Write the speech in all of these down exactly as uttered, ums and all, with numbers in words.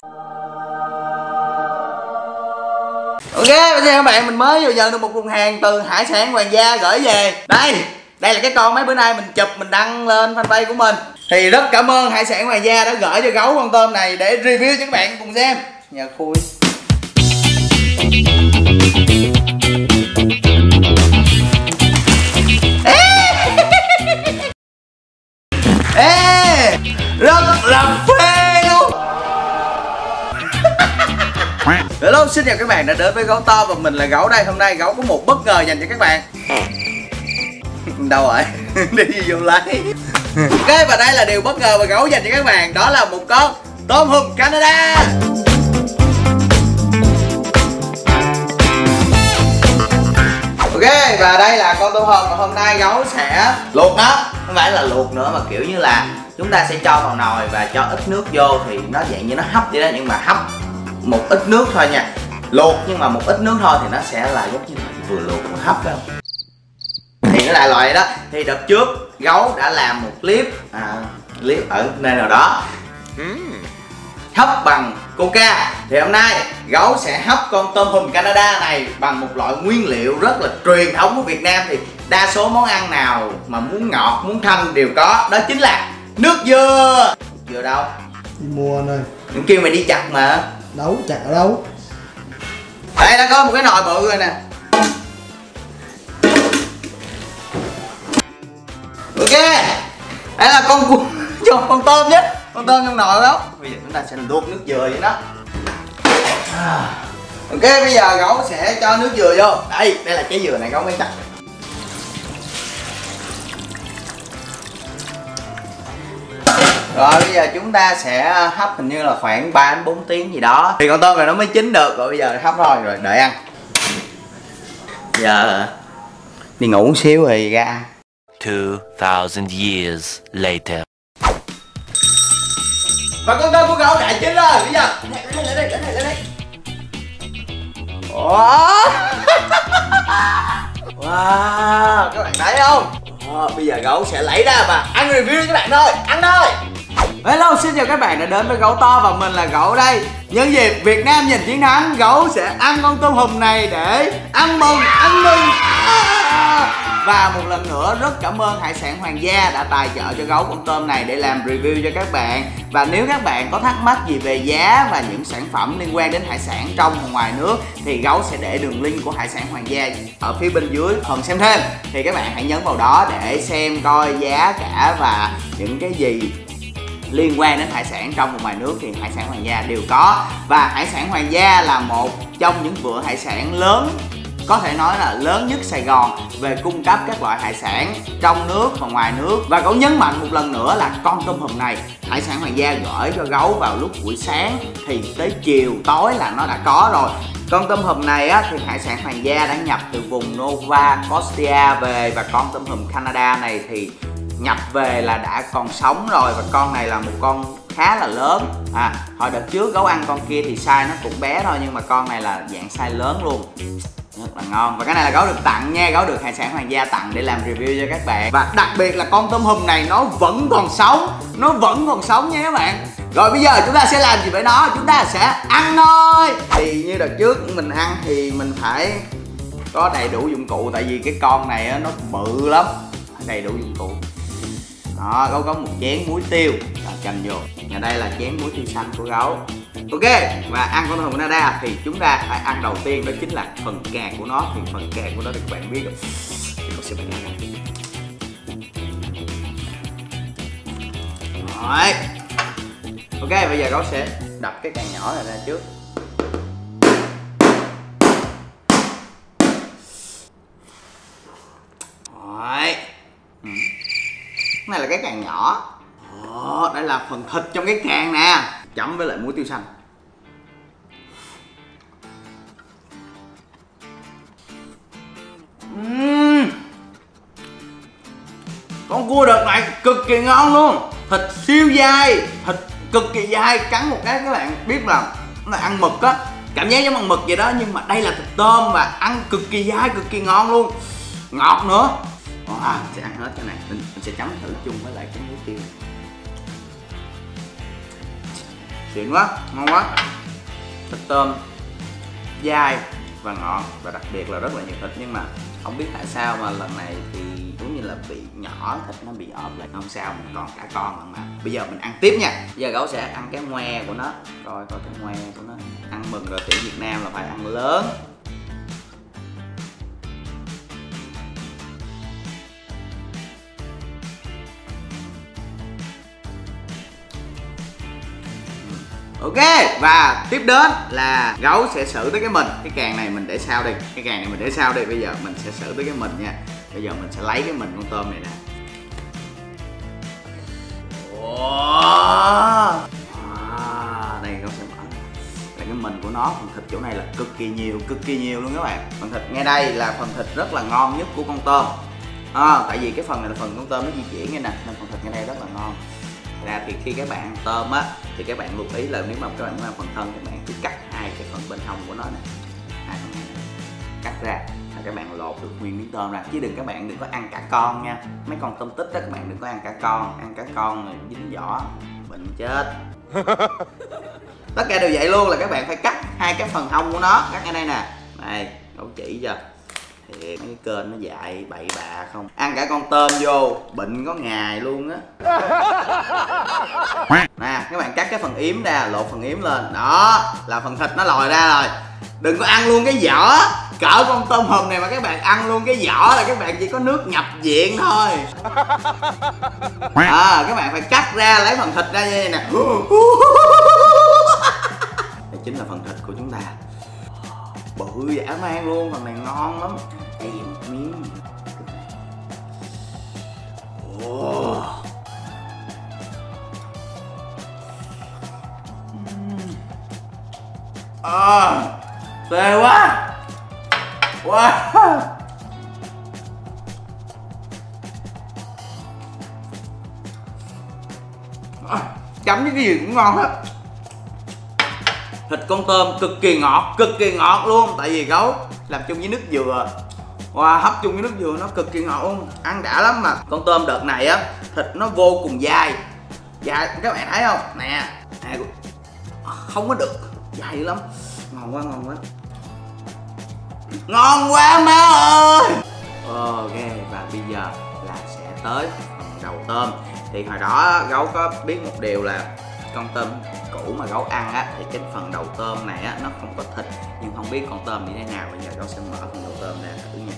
Ok, bây giờ các bạn, mình mới vừa nhận được một thùng hàng từ Hải sản Hoàng Gia gửi về. Đây, đây là cái con mấy bữa nay mình chụp mình đăng lên fanpage của mình. Thì rất cảm ơn Hải sản Hoàng Gia đã gửi cho gấu con tôm này để review cho các bạn cùng xem. Nhà khui. Ê, rất là phê luôn. Hello, xin chào các bạn đã đến với Gấu To và mình là Gấu đây. Hôm nay Gấu có một bất ngờ dành cho các bạn. Đâu rồi? Đi vô lấy. Ok, và đây là điều bất ngờ mà Gấu dành cho các bạn. Đó là một con tôm hùm Canada. Ok, và đây là con tôm hùm mà hôm nay Gấu sẽ luộc nó. Không phải là luộc nữa mà kiểu như là chúng ta sẽ cho vào nồi và cho ít nước vô. Thì nó dạng như nó hấp vậy đó, nhưng mà hấp một ít nước thôi nha. Luộc nhưng mà một ít nước thôi thì nó sẽ là giống như là vừa luộc vừa hấp phải không? Thì nó là loại đó. Thì đợt trước Gấu đã làm một clip à, clip ở nơi nào đó hấp bằng coca. Thì hôm nay Gấu sẽ hấp con tôm hùm Canada này bằng một loại nguyên liệu rất là truyền thống của Việt Nam. Thì đa số món ăn nào mà muốn ngọt muốn thanh đều có, đó chính là nước dừa. Dừa đâu? Đi mua anh ơi. Đừng kêu mày đi chặt mà. Đâu, chặt ở đâu? Đây đã có một cái nồi bự rồi nè. Ok, đây là con cu cho con tôm nhé, con tôm trong nồi đó. Bây giờ chúng ta sẽ luộc nước dừa vậy đó. Ok, bây giờ Gấu sẽ cho nước dừa vô. Đây, đây là trái dừa này Gấu mới cắt. Rồi bây giờ chúng ta sẽ hấp hình như là khoảng ba đến bốn tiếng gì đó thì con tôm này nó mới chín được. Rồi bây giờ hấp thôi rồi đợi ăn. Giờ đi ngủ một xíu rồi ra. two thousand years later. Và con tôm của Gấu đã chín rồi. Bây giờ lấy đây, lấy đây, lấy đây. Wow. Wow, các bạn thấy không? Wow, bây giờ Gấu sẽ lấy ra và ăn review cho các bạn thôi. Ăn thôi. Hello, xin chào các bạn đã đến với Gấu To và mình là Gấu đây. Nhân dịp Việt Nam giành chiến thắng, Gấu sẽ ăn con tôm hùm này để ăn mừng, ăn mừng. Và một lần nữa rất cảm ơn Hải sản Hoàng Gia đã tài trợ cho Gấu con tôm này để làm review cho các bạn. Và nếu các bạn có thắc mắc gì về giá và những sản phẩm liên quan đến hải sản trong và ngoài nước thì Gấu sẽ để đường link của Hải sản Hoàng Gia ở phía bên dưới phần xem thêm. Thì các bạn hãy nhấn vào đó để xem coi giá cả và những cái gì liên quan đến hải sản trong và ngoài nước thì Hải sản Hoàng Gia đều có. Và Hải sản Hoàng Gia là một trong những vựa hải sản lớn, có thể nói là lớn nhất Sài Gòn về cung cấp các loại hải sản trong nước và ngoài nước. Và Gấu nhấn mạnh một lần nữa là con tôm hùm này Hải sản Hoàng Gia gửi cho Gấu vào lúc buổi sáng thì tới chiều tối là nó đã có rồi. Con tôm hùm này á, thì Hải sản Hoàng Gia đã nhập từ vùng Nova Scotia về. Và con tôm hùm Canada này thì nhập về là đã còn sống rồi. Và con này là một con khá là lớn. À, hồi đợt trước Gấu ăn con kia thì size nó cũng bé thôi, nhưng mà con này là dạng size lớn luôn, rất là ngon. Và cái này là Gấu được tặng nha, Gấu được Hải sản Hoàng Gia tặng để làm review cho các bạn. Và đặc biệt là con tôm hùm này nó vẫn còn sống, nó vẫn còn sống nha các bạn. Rồi bây giờ chúng ta sẽ làm gì với nó? Chúng ta sẽ ăn thôi. Thì như đợt trước mình ăn thì mình phải có đầy đủ dụng cụ, tại vì cái con này nó bự lắm, đầy đủ dụng cụ. Đó, Gấu có một chén muối tiêu là chành vô. Và đây là chén muối tiêu xanh của Gấu. Ok, và ăn con tôm hùm Canada thì chúng ta phải ăn đầu tiên đó chính là phần càng của nó. Thì phần càng của nó thì các bạn biết rồi. Thì con sẽ bắt ra. Rồi. Ok, bây giờ Gấu sẽ đập cái càng nhỏ này ra trước. Rồi. Ừ. Cái này là cái càng nhỏ. Ồ, đây là phần thịt trong cái càng nè, chấm với lại muối tiêu xanh. uhm. Con cua đợt này cực kỳ ngon luôn. Thịt siêu dai, thịt cực kỳ dai. Cắn một cái các bạn biết là nó là ăn mực á, cảm giác giống ăn mực vậy đó. Nhưng mà đây là thịt tôm và ăn cực kỳ dai, cực kỳ ngon luôn. Ngọt nữa. À, mình sẽ ăn hết cái này. Mình, mình sẽ chấm thử chung với lại cái muối tiêu. xịn quá, ngon quá. Thịt tôm dai và ngọt, và đặc biệt là rất là nhiều thịt, nhưng mà không biết tại sao mà lần này thì giống như là bị nhỏ, thịt nó bị ọp lại. Không sao, mình còn cả con lần mà. Bây giờ mình ăn tiếp nha. Giờ Gấu sẽ ăn cái ngoe của nó, coi coi cái ngoe của nó. Ăn mừng rồi tiểu Việt Nam là phải ăn lớn. Ok, và tiếp đến là Gấu sẽ xử tới cái mình. Cái càng này mình để sau đi, cái càng này mình để sau đi. Bây giờ mình sẽ xử tới cái mình nha. Bây giờ mình sẽ lấy cái mình con tôm này nè. Wow. À, đây Gấu sẽ mở là cái mình của nó. Phần thịt chỗ này là cực kỳ nhiều, cực kỳ nhiều luôn các bạn. Phần thịt ngay đây là phần thịt rất là ngon nhất của con tôm. À, tại vì cái phần này là phần con tôm nó di chuyển ngay nè, nên phần thịt ngay đây rất là ngon. Ra thì khi các bạn ăn tôm á thì các bạn lưu ý là nếu mà các bạn muốn ăn phần thân, các bạn cứ cắt hai cái phần bên hông của nó nè, hai phần này cắt ra là các bạn lột được nguyên miếng tôm ra, chứ đừng các bạn đừng có ăn cả con nha. Mấy con tôm tích đó các bạn đừng có ăn cả con, ăn cả con rồi dính vỏ bệnh chết. Tất cả đều vậy luôn, là các bạn phải cắt hai cái phần hông của nó, cắt ngay đây nè. Này, Gấu chỉ cho. Thì mấy cái kênh nó dại bậy bạ không. Ăn cả con tôm vô bệnh có ngày luôn á. Nè, các bạn cắt cái phần yếm ra, lột phần yếm lên. Đó, là phần thịt nó lòi ra rồi. Đừng có ăn luôn cái vỏ. Cỡ con tôm hùm này mà các bạn ăn luôn cái vỏ là các bạn chỉ có nước nhập viện thôi. À, các bạn phải cắt ra, lấy phần thịt ra như vậy nè. Đây chính là phần thịt của chúng ta. Bự dã man luôn, phần này ngon lắm. Đây một miếng. Oh. À, phê quá. Wow. À, chấm với cái gì cũng ngon hết. Thịt con tôm cực kỳ ngọt, cực kỳ ngọt luôn. Tại vì Gấu làm chung với nước dừa. Wow, hấp chung với nước dừa nó cực kỳ ngọt luôn. Ăn đã lắm mà. Con tôm đợt này á, thịt nó vô cùng dai. Dai, các bạn thấy không? Nè, nè, không có được, dai lắm. Ngon quá, ngon quá. Ngon quá má ơi. Ok, và bây giờ là sẽ tới phần đầu tôm. Thì hồi đó Gấu có biết một điều là con tôm cũ mà Gấu ăn á thì cái phần đầu tôm này á nó không có thịt, nhưng không biết con tôm như thế nào. Bây giờ Gấu sẽ mở phần đầu tôm ra thử nha.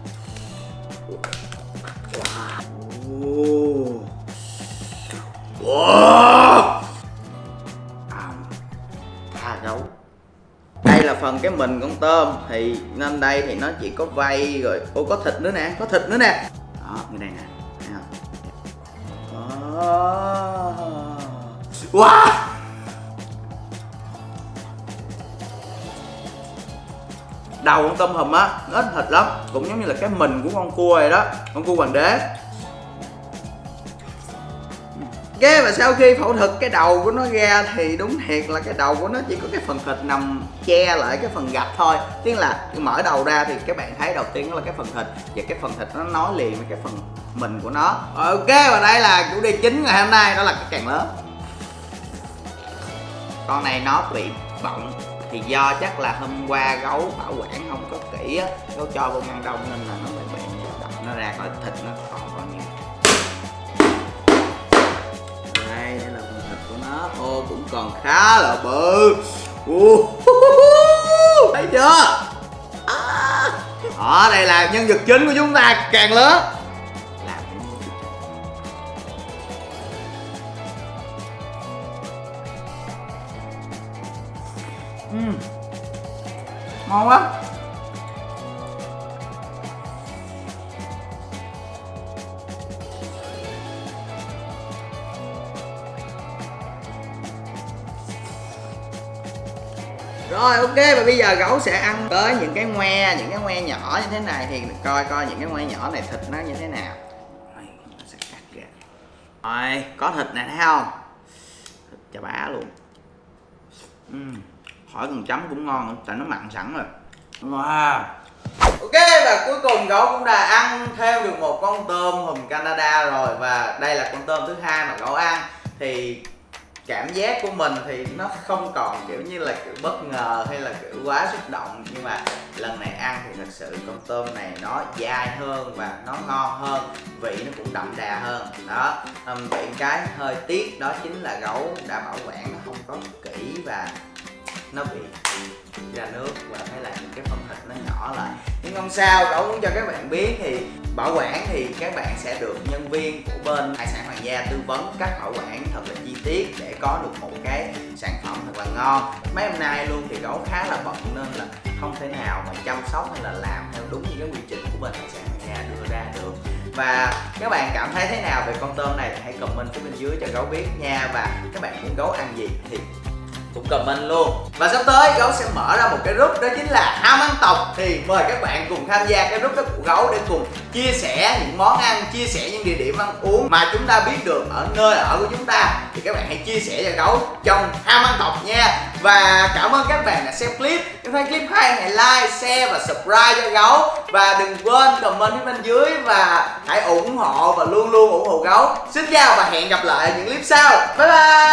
Wow. Wow. À, tha Gấu. Đây là phần cái mình con tôm, thì nên đây thì nó chỉ có vây rồi. Ô, có thịt nữa nè, có thịt nữa nè. Đó, như đây nè. Thấy không? Wow. Đầu con tôm hùm á nó ít thịt lắm, cũng giống như là cái mình của con cua này đó, con cua hoàng đế. Ghê. Và sau khi phẫu thuật cái đầu của nó ra thì đúng thiệt là cái đầu của nó chỉ có cái phần thịt nằm che lại cái phần gạch thôi. Tiếng là mở đầu ra thì các bạn thấy đầu tiên đó là cái phần thịt, và cái phần thịt nó nối liền với cái phần mình của nó. Ok, và đây là chủ đề chính ngày hôm nay, đó là cái càng lớn. Con này nó bị bọng thì do chắc là hôm qua Gấu bảo quản không có kỹ á, Gấu cho vô ngăn đông nên là nó bị bệnh, đập nó ra khỏi thịt nó còn còn nhiều. Đây, đây là phần thịt của nó. Ô, cũng còn khá là bự. Thấy chưa? À. Đó, đây là nhân vật chính của chúng ta, càng lớn. Làm uhm. Ngon quá. Rồi ok, và bây giờ Gấu sẽ ăn tới những cái ngoe, những cái ngoe nhỏ như thế này thì coi coi những cái ngoe nhỏ này thịt nó như thế nào. Rồi, sẽ cắt ra. Rồi, có thịt này thấy không? Thịt chà bá luôn. Uhm. Khỏi cần chấm cũng ngon, tại nó mặn sẵn rồi. Wow. Ok, và cuối cùng Gấu cũng đã ăn thêm được một con tôm hùm Canada rồi. Và đây là con tôm thứ hai mà Gấu ăn. Thì cảm giác của mình thì nó không còn kiểu như là kiểu bất ngờ hay là kiểu quá xúc động, nhưng mà lần này ăn thì thật sự con tôm này nó dai hơn và nó ngon hơn, vị nó cũng đậm đà hơn đó. Um, vậy cái hơi tiếc đó chính là gấu đã bảo quản nó không có kỹ và nó bị ra nước và thấy là những cái phần thịt nó nhỏ lại, nhưng không sao. Gấu muốn cho các bạn biết thì bảo quản thì các bạn sẽ được nhân viên của bên Hải sản Hoàng Gia tư vấn cách bảo quản thật là chi tiết để có được một cái sản phẩm thật là ngon. Mấy hôm nay luôn thì gấu khá là bận nên là không thể nào mà chăm sóc hay là làm theo đúng như cái quy trình của bên Hải sản Hoàng Gia đưa ra được. Và các bạn cảm thấy thế nào về con tôm này thì hãy comment phía bên dưới cho gấu biết nha. Và các bạn muốn gấu ăn gì thì cũng comment luôn. Và sắp tới gấu sẽ mở ra một cái group đó chính là ham ăn tộc, thì mời các bạn cùng tham gia cái group đó của gấu để cùng chia sẻ những món ăn, chia sẻ những địa điểm ăn uống mà chúng ta biết được ở nơi ở của chúng ta, thì các bạn hãy chia sẻ cho gấu trong ham ăn tộc nha. Và cảm ơn các bạn đã xem clip. Nếu thấy clip hay hãy like, share và subscribe cho gấu, và đừng quên comment phía bên dưới và hãy ủng hộ và luôn luôn ủng hộ gấu. Xin chào và hẹn gặp lại ở những clip sau. Bye bye.